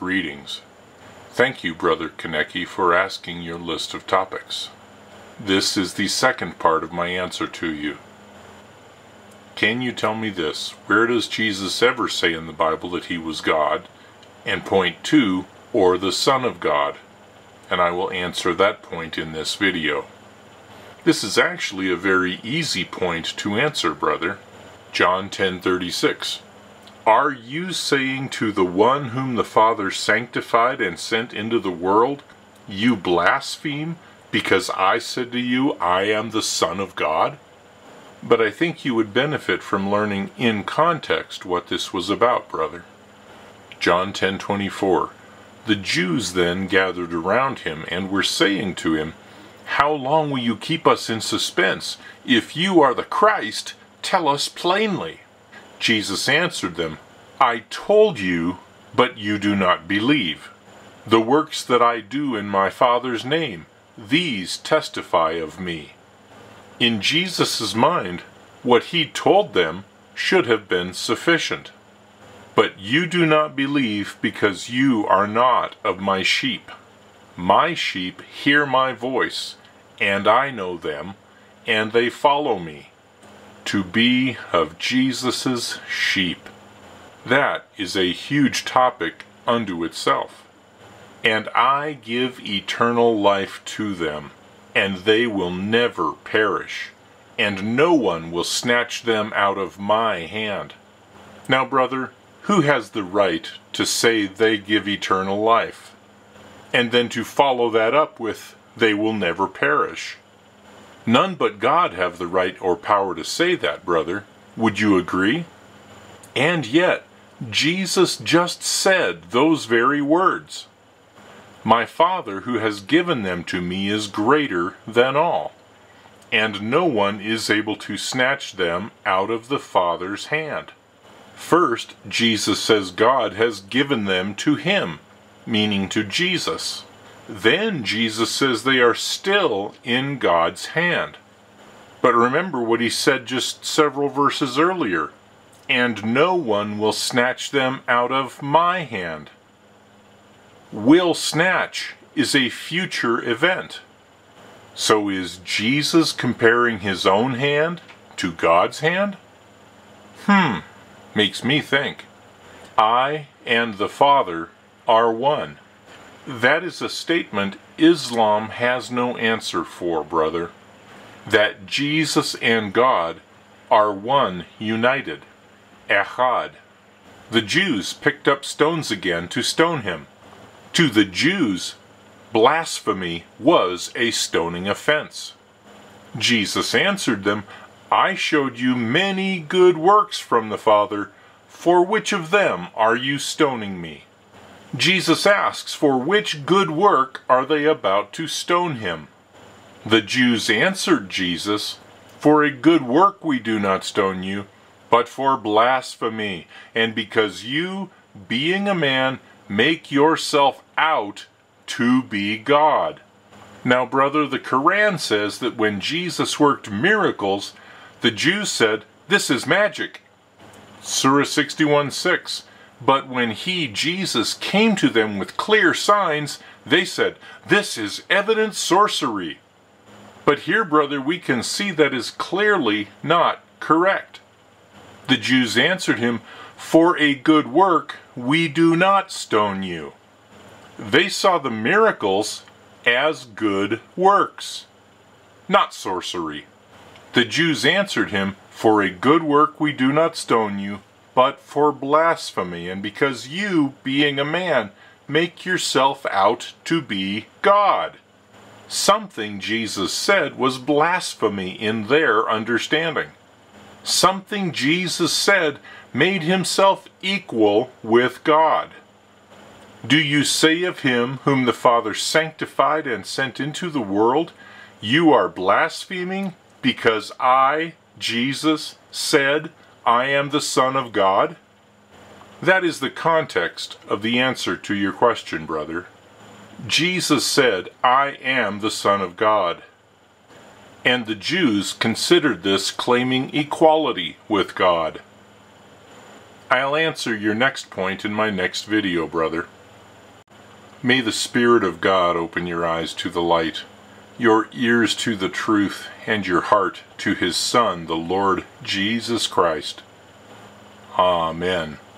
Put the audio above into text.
Greetings. Thank you, Brother Kaneki, for asking your list of topics. This is the second part of my answer to you. Can you tell me this? Where does Jesus ever say in the Bible that he was God? And point 2, or the Son of God? And I will answer that point in this video. This is actually a very easy point to answer, brother. John 10:36. Are you saying to the one whom the Father sanctified and sent into the world, you blaspheme, because I said to you, I am the Son of God? But I think you would benefit from learning in context what this was about, brother. John 10:24. The Jews then gathered around him and were saying to him, how long will you keep us in suspense? If you are the Christ, tell us plainly. Jesus answered them, I told you, but you do not believe. The works that I do in my Father's name, these testify of me. In Jesus' mind, what he told them should have been sufficient. But you do not believe because you are not of my sheep. My sheep hear my voice, and I know them, and they follow me. To be of Jesus' sheep. That is a huge topic unto itself. And I give eternal life to them, and they will never perish, and no one will snatch them out of my hand. Now, brother, who has the right to say they give eternal life? And then to follow that up with, they will never perish. None but God have the right or power to say that, brother. Would you agree? And yet, Jesus just said those very words. My Father who has given them to me is greater than all, and no one is able to snatch them out of the Father's hand. First, Jesus says God has given them to him, meaning to Jesus. Then Jesus says they are still in God's hand. But remember what he said just several verses earlier. And no one will snatch them out of my hand. Will snatch is a future event. So is Jesus comparing his own hand to God's hand? Makes me think. I and the Father are one. That is a statement Islam has no answer for, brother. That Jesus and God are one united. Echad. The Jews picked up stones again to stone him. To the Jews, blasphemy was a stoning offense. Jesus answered them, I showed you many good works from the Father. For which of them are you stoning me? Jesus asks, for which good work are they about to stone him? The Jews answered Jesus, for a good work we do not stone you, but for blasphemy, and because you, being a man, make yourself out to be God. Now, brother, the Quran says that when Jesus worked miracles, the Jews said, this is magic. Surah 61:6. But when he, Jesus, came to them with clear signs, they said, this is evident sorcery. But here, brother, we can see that is clearly not correct. The Jews answered him, for a good work we do not stone you. They saw the miracles as good works, not sorcery. The Jews answered him, for a good work we do not stone you, but for blasphemy, and because you, being a man, make yourself out to be God. Something Jesus said was blasphemy in their understanding. Something Jesus said made himself equal with God. Do you say of him whom the Father sanctified and sent into the world, you are blaspheming because I, Jesus, said, I am the Son of God? That is the context of the answer to your question, brother. Jesus said, I am the Son of God. And the Jews considered this claiming equality with God. I'll answer your next point in my next video, brother. May the Spirit of God open your eyes to the light, your ears to the truth, and your heart to His Son, the Lord Jesus Christ. Amen.